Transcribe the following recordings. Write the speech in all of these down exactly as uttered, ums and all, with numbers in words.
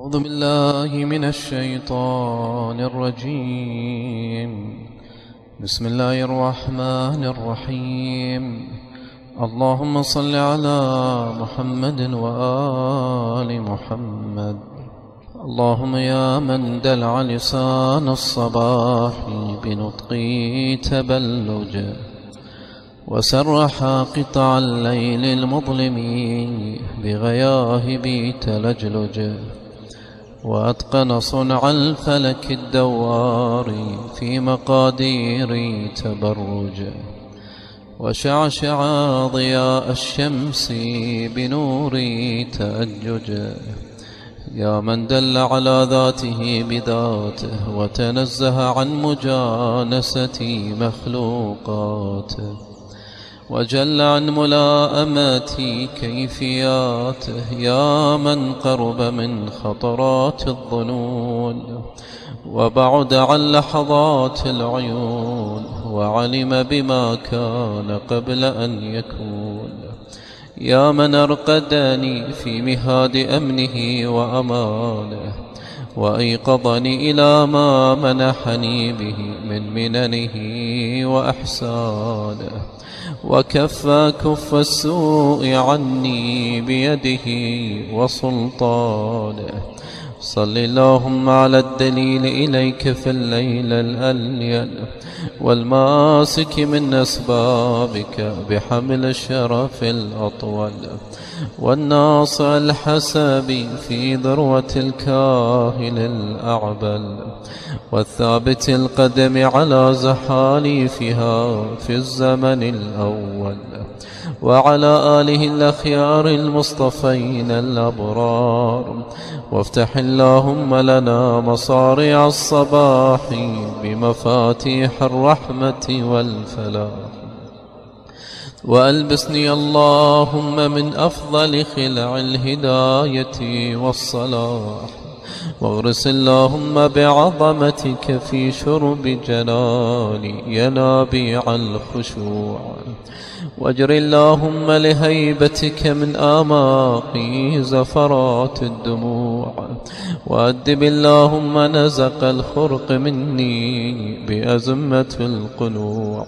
أعوذ بالله من الشيطان الرجيم. بسم الله الرحمن الرحيم. اللهم صل على محمد وآل محمد. اللهم يا من دلع لسان الصباح بنطق تبلج، وسرح قطع الليل المظلم بغياهب تلجلج، وأتقن صنع الفلك الدوار في مقادير تبرج، وشعشع ضياء الشمس بنور تأجج. يا من دل على ذاته بذاته وتنزه عن مجانسة مخلوقاته، وجل عن ملاءمة كيفياته. يا من قرب من خطرات الظنون وبعد عن لحظات العيون، وعلم بما كان قبل أن يكون. يا من أرقدني في مهاد أمنه وأمانه، وأيقظني إلى ما منحني به من مننه وأحسانه، وكف كف السوء عني بيده وسلطانه. صل اللهم على الدليل إليك في الليل الأليل، والماسك من أسبابك بحمل الشرف الأطول، والناصع الحسب في ذروة الكاهل الأعبل، والثابت القدم على زحاليفها في الزمن الأول، وعلى آله الأخيار المصطفين الأبرار. وافتح اللهم لنا مصارع الصباح بمفاتيح الرحمة والفلاح، وألبسني اللهم من أفضل خلع الهداية والصلاح، واغرس اللهم بعظمتك في شرب جلالي ينابيع الخشوع، واجر اللهم لهيبتك من آماقي زفرات الدموع، وأدب اللهم نزق الخرق مني بأزمة القنوع.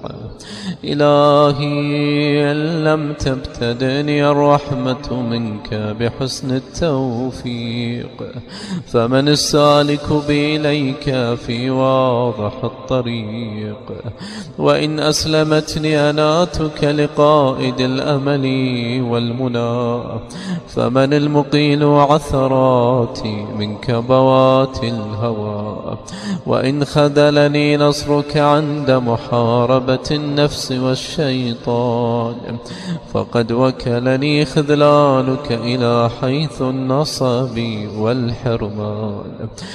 إلهي إن لم تبتدئني الرحمة منك بحسن التوفيق، فمن السالك بي إليك في واضح الطريق. وإن أسلمتني أناتك لقائد الأمل والمنى، فمن المقيل عثراتي منك بوات الهوى. وإن خذلني نصرك عند محاربة النفس والشيطان، فقد وكلني خذلانك إلى حيث النصب والحرمان.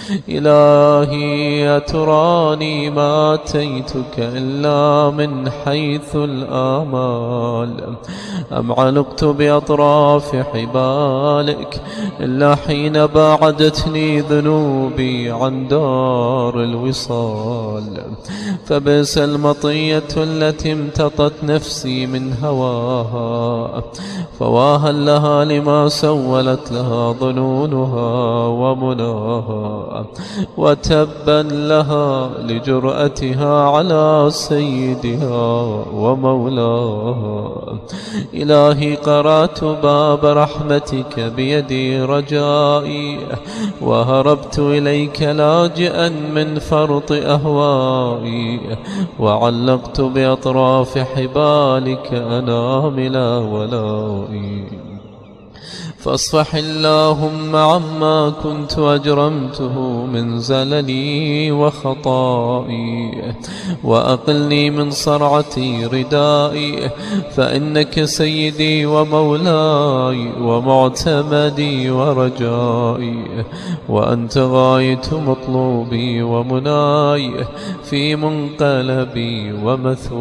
إلهي أتراني ما أتيتك إلا من حيث الآمال، أم علقت بأطراف حبالك إلا حين باعدتني ذنوبي عن دار الوصال. فبئس المطية التي امتطت نفسي من هواها، فواها لها لما سولت لها ظنونها ومناها، وتبا لها لجرأتها على سيدها ومولاها. إلهي قرأت باب رحمتك بيدي رجائي، وهربت إليك لاجئا من فرط أهوائي، وعلقت بأطراف حبالك أنامل ولائي. فاصفح اللهم عما كنت أجرمته من زللي وخطائي، وأقلني من صرعتي ردائي، فإنك سيدي ومولاي ومعتمدي ورجائي، وأنت غاية مطلوبي ومناي في منقلبي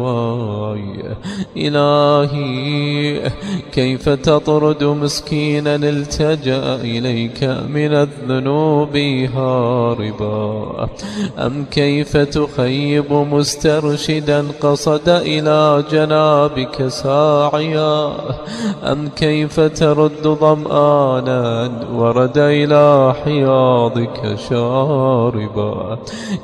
ومثواي. إلهي كيف تطرد مسكينا من التجأ إليك من الذنوب هاربا؟ أم كيف تخيب مسترشدا قصد إلى جنابك ساعيا؟ أم كيف ترد ضمآنا ورد إلى حياضك شاربا؟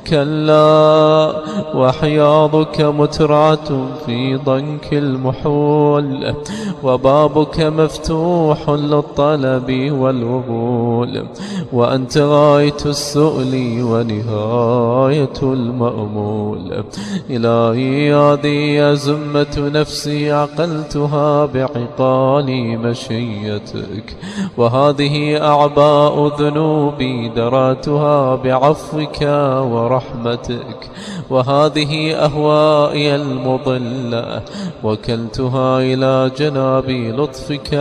كلا، وحياضك مترعة في ضنك المحول، وبابك مفتوح للطلب والوبول، وأنت غاية السؤل ونهاية المأمول. إلهي هذه يا زمة نفسي عقلتها بعقال مشيتك، وهذه أعباء ذنوبي دراتها بعفوك ورحمتك، وهذه أهوائي المضلة وكلتها إلى جناب لطفك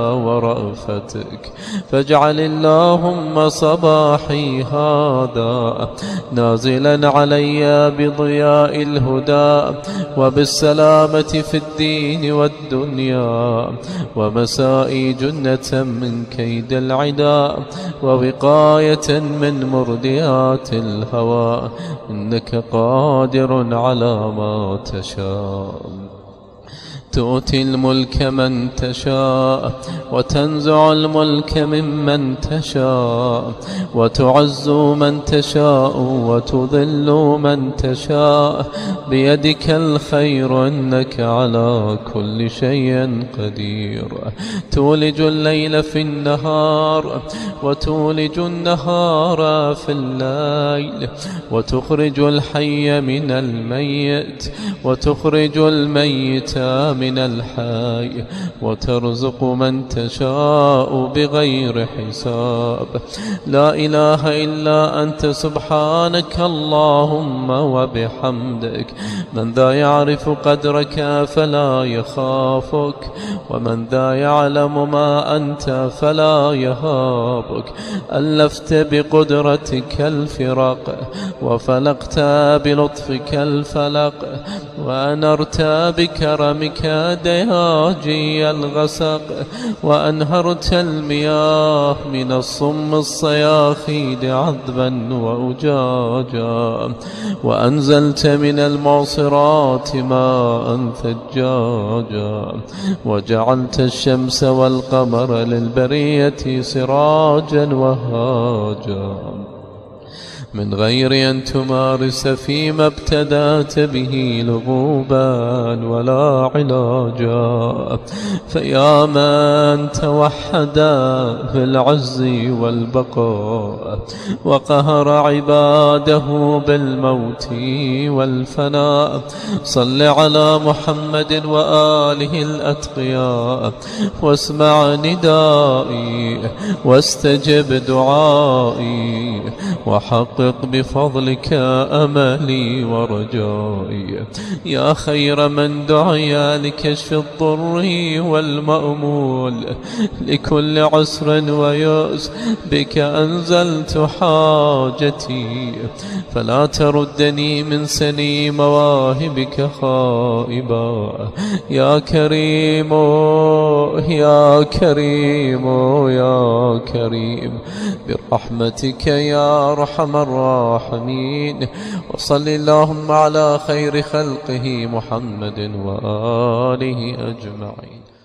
ورأفتك. فاجعل اللهم صباحي هذا نازلا علي بضياء الهدى وبالسلامة في الدين والدنيا، ومسائي جنة من كيد العدا ووقاية من مرديات الهوى، إنك قادر على ما تشاء. تؤتي الملك من تشاء وتنزع الملك ممن تشاء، وتعز من تشاء وتذل من تشاء، بيدك الخير إنك على كل شيء قدير. تولج الليل في النهار وتولج النهار في الليل، وتخرج الحي من الميت وتخرج الميت من من الحي، وترزق من تشاء بغير حساب. لا إله إلا أنت سبحانك اللهم وبحمدك. من ذا يعرف قدرك فلا يخافك، ومن ذا يعلم ما أنت فلا يهابك. ألفت بقدرتك الفرق وفلقت بلطفك الفلق، وأنرت بكرمك دياجي الغسق، وأنهرت المياه من الصم الصياخيد عذبا وأجاجا، وأنزلت من المعصرات ماء ثجاجا، وجعلت الشمس والقمر للبرية سراجا وهاجا، من غير أن تمارس فيما ابتدأت به لغوبا ولا علاجا. فيا من توحد في العز والبقاء وقهر عباده بالموت والفناء، صل على محمد وآله الأتقياء، واسمع ندائي واستجب دعائي، وحقق بفضلك أملي ورجائي. يا خير من دعي لكشف الضر والمأمول لكل عسر ويأس، بك أنزلت حاجتي، فلا تردني من سني مواهبك خائبا. يا كريم يا كريم يا كريم، برحمتك يا أرحم الراحمين. وصل اللهم على خير خلقه محمد وآله أجمعين.